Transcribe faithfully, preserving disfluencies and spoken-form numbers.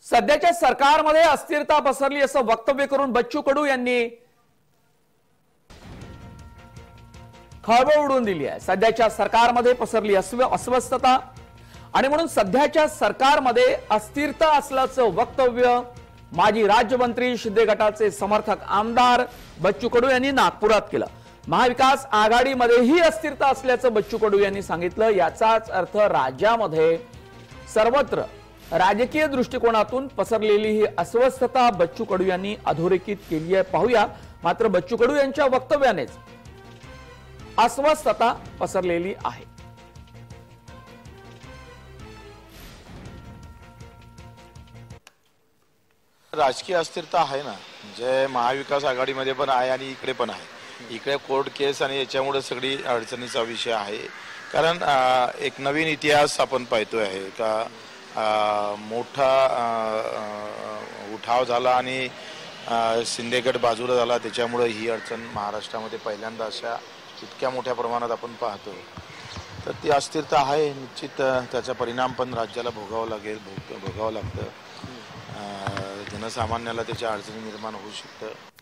सध्याच्या सरकारमध्ये अस्थिरता पसरली असं वक्तव्य करून बच्चू कडू यांनी खळबळ उडवून दिली आहे। सध्याच्या सरकारमध्ये पसरली अस्वस्थता आणि म्हणून सध्याच्या सरकारमध्ये अस्थिरता असल्याचं वक्तव्य माजी राज्यमंत्री शिंदे गटाचे समर्थक आमदार बच्चू कडू यांनी नागपुरात केलं। महाविकास आघाडीमध्येही अस्थिरता असल्याचं बच्चू कडू यांनी सांगितलं। याचाच अर्थ राज्यामध्ये सर्वत्र राजकीय दृष्टिकोनातून पसरलेली ही अस्वस्थता बच्चू कडू यांनी अधोरेखित केली आहे। पाहूया मात्र बच्चू कडू यांच्या वक्तव्यानेच अस्वस्थता पसरलेली आहे। राजकीय अस्थिरता आहे ना, म्हणजे महाविकास आघाडीमध्ये पण आहे आणि इकडे पण आहे। इकडे कोर्ट केस आणि याच्यामुळे सगळी अडचणीचा विषय आहे। कारण एक नवीन इतिहास आपण पाहतोय आहे का मोठा उठाव झाला आणि शिंदेगड बाजूला झाला, त्याच्यामुळे ही अडचण महाराष्ट्रामध्ये पहिल्यांदा अशा इतक्या मोठ्या प्रमाणात आपण पाहतो। तर ती अस्थिरता आहे, निश्चित त्याचा परिणाम पण राज्याला भोगावा लागेल भोगावं लागतं। जनसामान्याला त्याच्या अडचणी निर्माण होऊ शकतं।